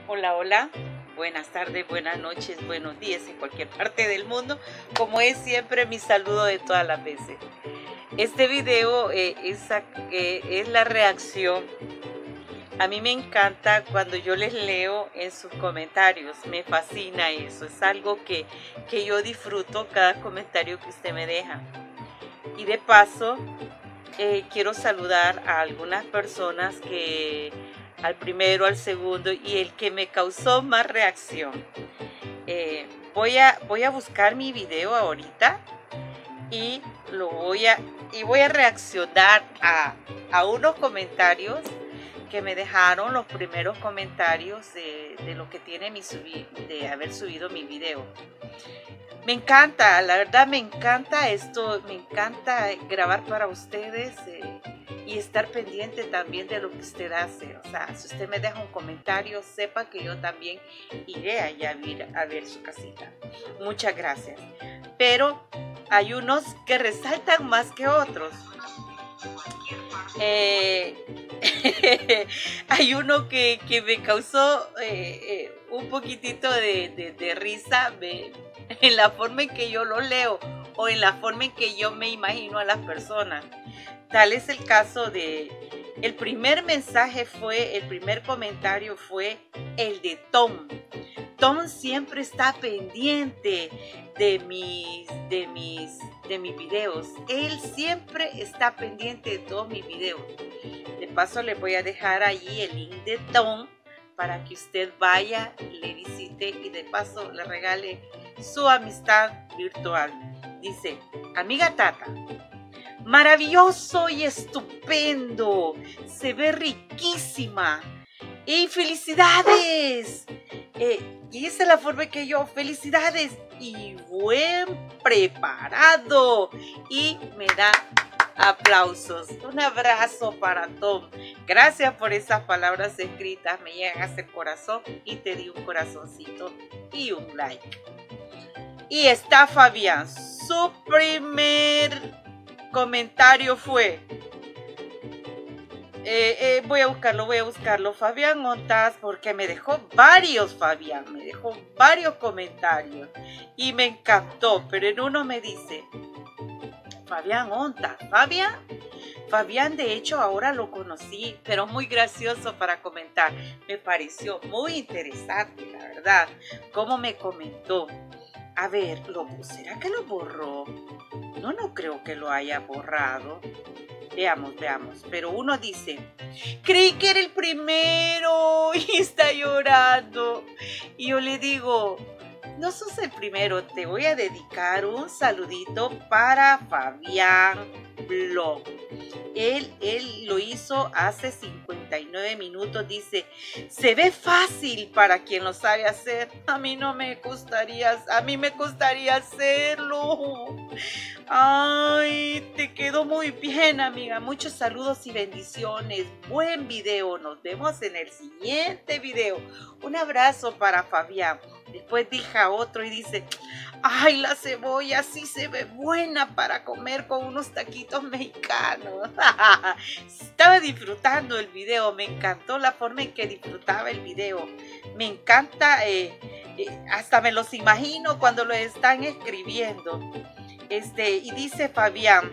Hola, hola, buenas tardes, buenas noches, buenos días en cualquier parte del mundo, como es siempre mi saludo de todas las veces. Este video es la reacción. A mí me encanta cuando yo les leo en sus comentarios, me fascina eso, es algo que yo disfruto cada comentario que usted me deja. Y de paso, quiero saludar a algunas personas que al primero, al segundo y el que me causó más reacción. Voy a buscar mi video ahorita y voy a reaccionar a unos comentarios que me dejaron, los primeros comentarios de lo que tiene de haber subido mi video. Me encanta, la verdad me encanta esto, me encanta grabar para ustedes y estar pendiente también de lo que usted hace. O sea, si usted me deja un comentario, sepa que yo también iré allá a ver su casita. Muchas gracias. Pero hay unos que resaltan más que otros. Hay uno que me causó un poquitito de risa en la forma en que yo lo leo o en la forma en que yo me imagino a las personas. Tal es el caso el primer comentario fue el de Tom. Tom siempre está pendiente de mis videos. Él siempre está pendiente de todos mis videos. De paso le voy a dejar allí el link de Tom para que usted vaya, le visite y de paso le regale su amistad virtual. Dice: amiga Tata, maravilloso y estupendo, se ve riquísima y felicidades. Y esa es la forma que yo, felicidades y buen preparado, y me da aplausos. Un abrazo para Tom. Gracias por esas palabras escritas, me llegan a ese corazón y te di un corazoncito y un like. Y está Fabián, su primer comentario fue, voy a buscarlo, Fabián Montas, porque me dejó varios comentarios y me encantó, pero en uno me dice, Fabián Montas, Fabián de hecho ahora lo conocí, pero muy gracioso para comentar, me pareció muy interesante, la verdad, cómo me comentó. A ver, ¿será que lo borró? No creo que lo haya borrado. Veamos. Pero uno dice, creí que era el primero y está llorando. Y yo le digo, no sos el primero, te voy a dedicar un saludito para Fabián Blog. Él lo hizo hace 59 minutos, dice, se ve fácil para quien lo sabe hacer. A mí me costaría hacerlo. Ay, te quedó muy bien, amiga. Muchos saludos y bendiciones. Buen video. Nos vemos en el siguiente video. Un abrazo para Fabián. Después deja otro y dice, ay, la cebolla sí se ve buena para comer con unos taquitos mexicanos. Estaba disfrutando el video. Me encantó la forma en que disfrutaba el video. Me encanta, hasta me los imagino cuando lo están escribiendo. Y dice Fabián,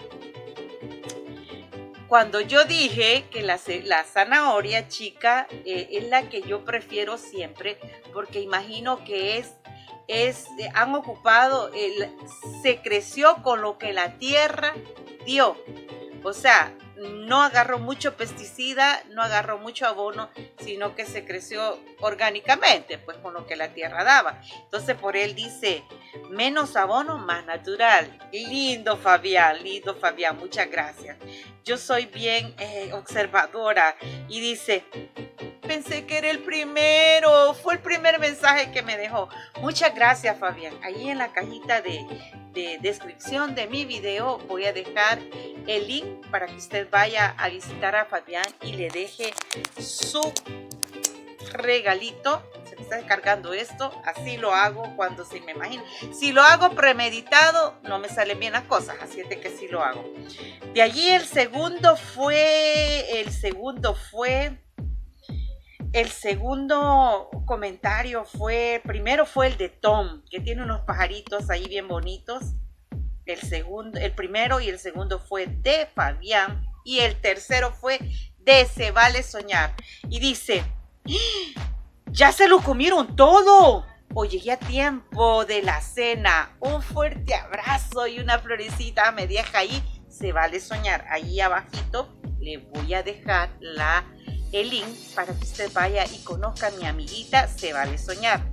cuando yo dije que la zanahoria chica es la que yo prefiero siempre, porque imagino que han ocupado, se creció con lo que la tierra dio. O sea, no agarró mucho pesticida, no agarró mucho abono, sino que se creció orgánicamente, pues con lo que la tierra daba. Entonces por él dice, menos abono, más natural. Lindo Fabián, muchas gracias. Yo soy bien observadora y dice, pensé que era el primero, fue el primer mensaje que me dejó. Muchas gracias, Fabián. Ahí en la cajita de descripción de mi video voy a dejar el link para que usted vaya a visitar a Fabián y le deje su regalito. Se me está descargando esto, así lo hago cuando se me imagina. Si lo hago premeditado, no me salen bien las cosas, así es de que sí lo hago. De allí el segundo fue El segundo comentario primero fue el de Tom, que tiene unos pajaritos ahí bien bonitos. El primero y el segundo fue de Fabián. Y el tercero fue de Se Vale Soñar. Y dice, ¡ya se lo comieron todo! O llegué a tiempo de la cena. Un fuerte abrazo y una florecita me deja ahí. Se Vale Soñar. Ahí abajito le voy a dejar el link para que usted vaya y conozca a mi amiguita Se Vale Soñar.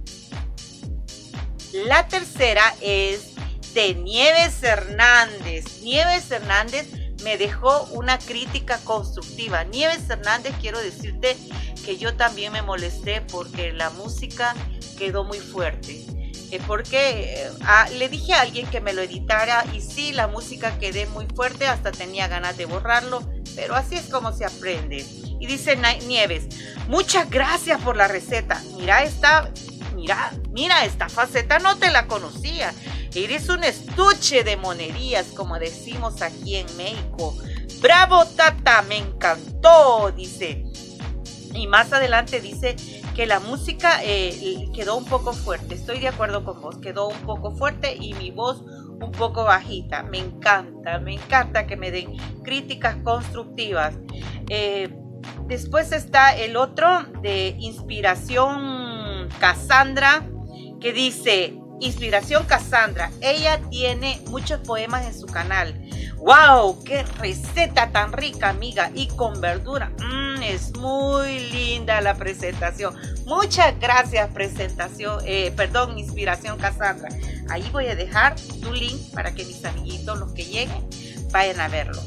La tercera es de Nieves Hernández. Nieves Hernández me dejó una crítica constructiva. Nieves Hernández, quiero decirte que yo también me molesté porque la música quedó muy fuerte. Porque le dije a alguien que me lo editara y sí, la música quedé muy fuerte, hasta tenía ganas de borrarlo, pero así es como se aprende. Y dice Nieves, muchas gracias por la receta. Mira esta faceta, no te la conocía. Eres un estuche de monerías, como decimos aquí en México. Bravo, Tata, me encantó, dice. Y más adelante dice que la música quedó un poco fuerte. Estoy de acuerdo con vos, quedó un poco fuerte y mi voz un poco bajita. Me encanta que me den críticas constructivas. Después está el otro de Inspiración Cassandra, que dice, Inspiración Cassandra, ella tiene muchos poemas en su canal. ¡Wow! ¡Qué receta tan rica, amiga! Y con verdura. Es muy linda la presentación. Muchas gracias, Inspiración Cassandra. Ahí voy a dejar tu link para que mis amiguitos, los que lleguen, vayan a verlo.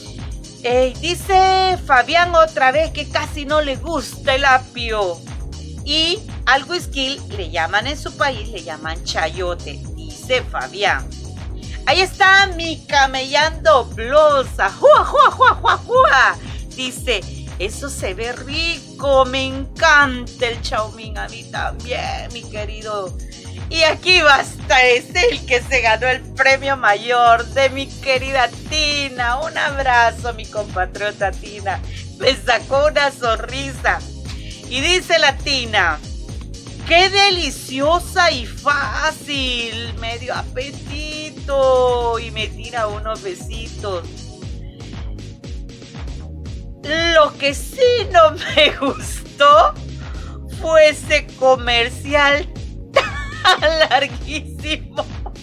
Dice Fabián otra vez que casi no le gusta el apio. Y al whisky le llaman en su país, le llaman chayote, dice Fabián. Ahí está mi camellando blusa. ¡Jua, jua, jua, jua, jua! Dice, eso se ve rico, me encanta el chaumín, a mí también, mi querido. Y aquí basta, es el que se ganó el premio mayor de mi querida Tina. Un abrazo, mi compatriota Tina. Me sacó una sonrisa. Y dice la Tina, ¡qué deliciosa y fácil! Me dio apetito y me tira unos besitos. Lo que sí no me gustó fue ese comercial tan larguísimo.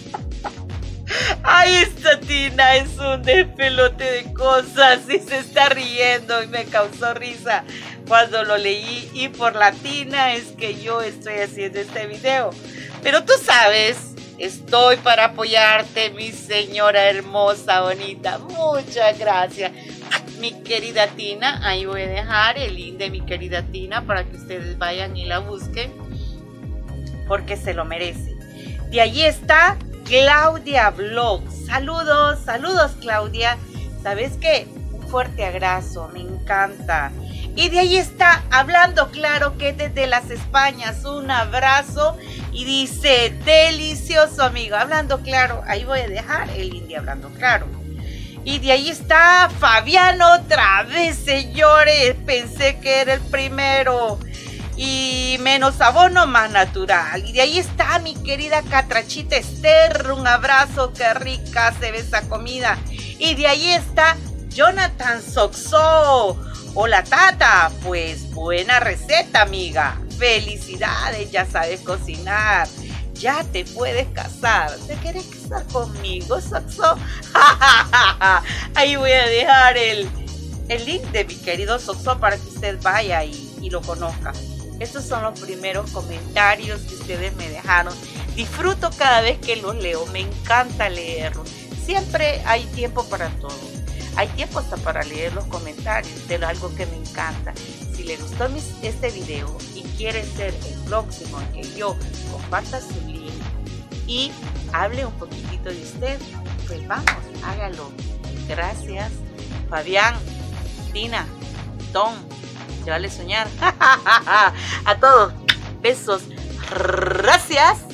Ay, esta Tina es un despelote de cosas y se está riendo y me causó risa cuando lo leí, y por la Tina es que yo estoy haciendo este video. Pero tú sabes, estoy para apoyarte, mi señora hermosa, bonita. Muchas gracias, mi querida Tina. Ahí voy a dejar el link de mi querida Tina para que ustedes vayan y la busquen, porque se lo merece. De allí está Claudia Vlog. Saludos, saludos, Claudia. ¿Sabes qué? Un fuerte abrazo, me encanta. Y de ahí está Hablando Claro, que desde las Españas, un abrazo. Y dice, delicioso, amigo. Hablando Claro, ahí voy a dejar el link de Hablando Claro. Y de ahí está Fabián otra vez, señores. Pensé que era el primero. Y menos abono, más natural. Y de ahí está mi querida Catrachita Esther. Un abrazo, qué rica se ve esa comida. Y de ahí está Jonathan Soxo. Hola, Tata. Pues buena receta, amiga. Felicidades, ya sabes cocinar. Ya te puedes casar. ¿Te quieres casar conmigo, Soxo? Ahí voy a dejar el link de mi querido Soxo para que usted vaya y lo conozca. Estos son los primeros comentarios que ustedes me dejaron. Disfruto cada vez que los leo. Me encanta leerlos. Siempre hay tiempo para todo. Hay tiempo hasta para leer los comentarios de algo que me encanta. Si le gustó este video y quiere ser el próximo en que yo comparta su link y hable un poquitito de usted, pues vamos, hágalo. Gracias, Fabián, Tina, Tom, Se Vale Soñar. A todos, besos, gracias.